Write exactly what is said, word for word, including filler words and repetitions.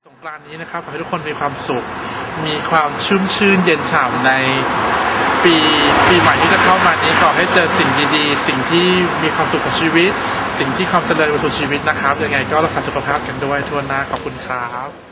สงกรานต์นี้นะครับขอให้ทุกคนมีความสุขมีความชุ่มชื่นเย็นฉ่ำในปีปีใหม่ที่จะเข้ามานี้ขอให้เจอสิ่งดีๆสิ่งที่มีความสุขกับชีวิตสิ่งที่ความเจริญในสู่ชีวิตนะครับยังไงก็รักษาสุขภาพกันด้วยทั่วหน้าขอบคุณครับ